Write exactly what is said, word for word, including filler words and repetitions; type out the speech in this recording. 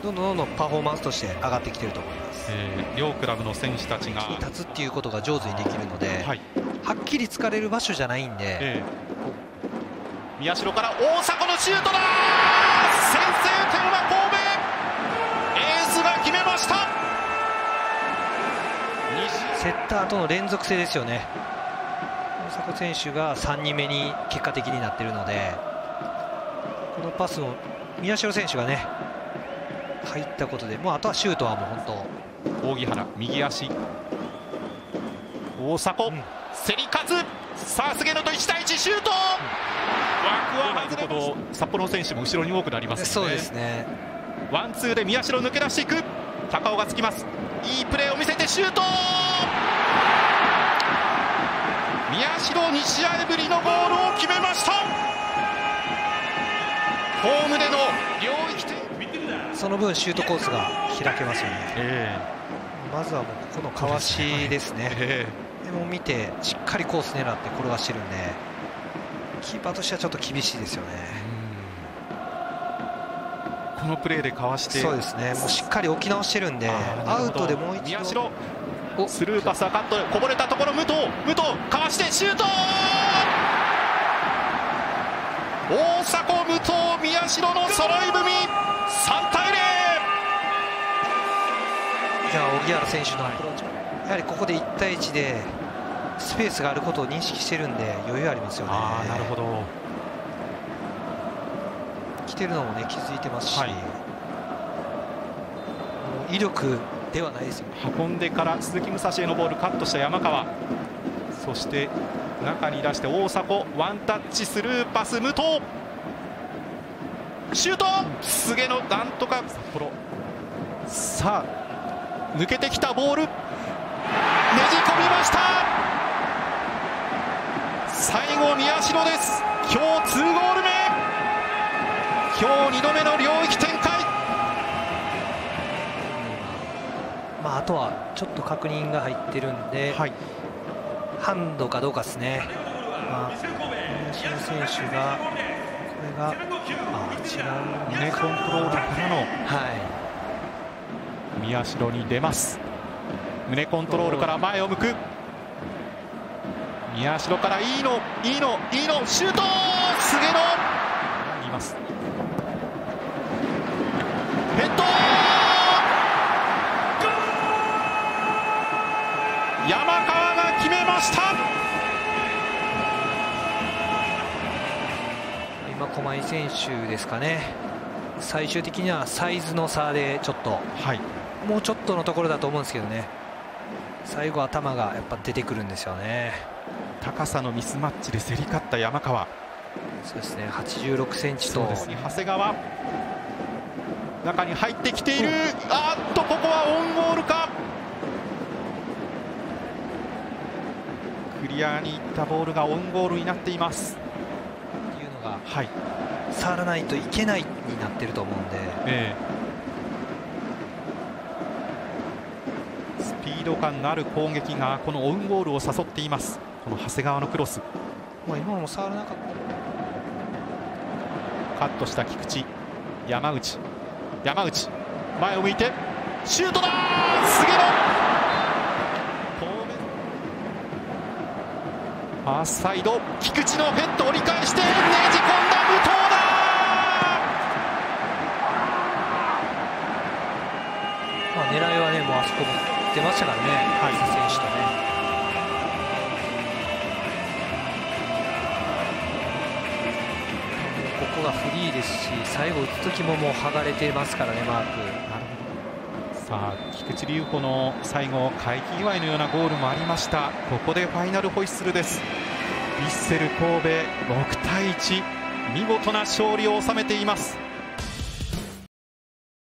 どんどんどんどんパフォーマンスとして上がってきていると思います。 えー、両クラブの選手たちが立つっていうことが上手にできるので、はい、はっきり疲れる場所じゃないんで、えー、宮代から大迫のシュートだ。先制点は神戸、エースが決めました。 セッターとの連続性ですよね。大迫選手がさんにんめに結果的になっているので、このパスを宮代選手がね入ったことで、もうあとはシュートはもう本当扇原右足、大迫、うん、競り勝つ。さあ菅野といちたいいちシュート、うん、枠は外れるほど札幌の選手も後ろに多くなりますね。 そうですね。 ワンツーで宮代抜け出していく。高尾がつきます。いいプレーを見せてシュート。宮代に試合ぶりのゴールを決めました。ホームでの領域点、 その分シュートコースが開けますよね。えー、まずはもうここのかわしですね。えー、でも見てしっかりコース狙って転がしてるんで、キーパーとしてはちょっと厳しいですよね。 このプレーでかわして、 そうですね、もうしっかり置き直してるんで、アウトでもう一度宮代スルーパスはカット、こぼれたところ武藤、武藤かわしてシュート。大迫、武藤、宮代の揃い踏み、さんたいゼロ。 じゃあ荻原選手のアプローチ、やはりここでいちたいいちでスペースがあることを認識してるんで余裕ありますよね。 あー、なるほど。 来てるのもね気づいてますし、はい、もう威力ではないですよね。 運んでから鈴木武蔵へのボールカットした山川、そして中に出して大迫、ワンタッチスルーパス武藤、シュート、菅野なんとか札幌、さあ抜けてきたボールねじ込みました。最後宮代です。今日にゴール目、今日にどめの領域展開。 まあ、あとはちょっと確認が入ってるんで、はい、ハンドかどうかですね。まあ、宮代選手がこれがあ違う胸コントロールからの、はい、宮代に出ます。胸コントロールから前を向く宮代から、いいのいいのいいのシュート、菅野います。ヘッド、山川が決めました。 今駒井選手ですかね。最終的にはサイズの差でちょっと、はい、もうちょっとのところだと思うんですけどね、最後頭がやっぱ出てくるんですよね。 高さのミスマッチで競り勝った山川。 そうですね、はちじゅうろくセンチと、そうですね、 長谷川中に入ってきている、うん、あっとここはオウンゴールか。クリアにいったボールがオウンゴールになっていますっていうのが、はい、触らないといけないになってると思うんで、えー、スピード感のある攻撃がこのオウンゴールを誘っています。この長谷川のクロス、 まあ、今も触らなかった。 カットした菊池、山内山内前を向いてシュートだ。菅野ファーストサイド、菊池のヘッド折り返してねじ込んだ武藤だ。 まあ、狙いはねもうあそこも出ましたからね、はい、選手とね。ここがフリーですし、最後打つ時ももう剥がれてますからね、マーク。なるほど。さあ菊池龍子の最後快気祝いのようなゴールもありました。ここでファイナルホイッスルです。ヴィッセル神戸ろくたいいち、見事な勝利を収めています。